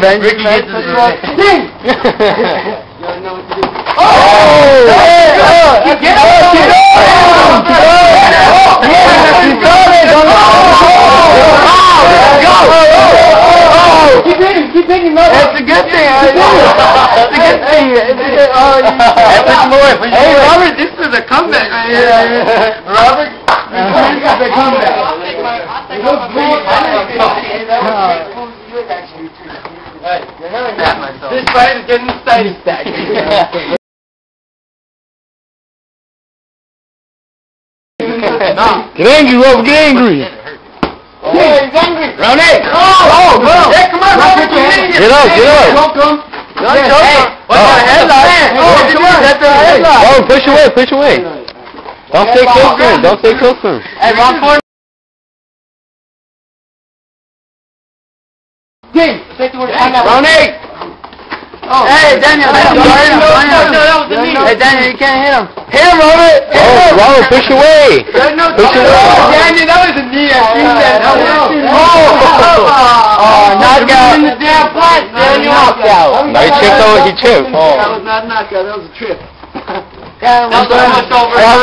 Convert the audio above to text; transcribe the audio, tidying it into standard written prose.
revenge. Ricky gets his revenge. Ding! Oh! Get up! Keep hitting, Robert. That's a good thing. That's a good thing. Hey, Robert, this is a comeback right here. Robert, you got the comeback. This fight is getting exciting. Get angry, Robert, get angry. Oh, he's angry. Round 8. Oh, yeah, come on, Robert. Get up, get up. Hey, what's the headlock? Oh, come on, that's a headlock. Oh, push away, push away. Don't stay close to him, don't stay close to him. Hey, wrong corner. Round 8. Oh. Hey, Daniel, that was the knee. Hey, Daniel, you can't hit him. Hit him, Robert. Oh, Robert, push away. Push away. Daniel, that was a knee. I seen that. Knockout. In the damn fight, Daniel. Knockout. No, he tripped over, he tripped. That was not a knockout, that was a trip. That was almost over.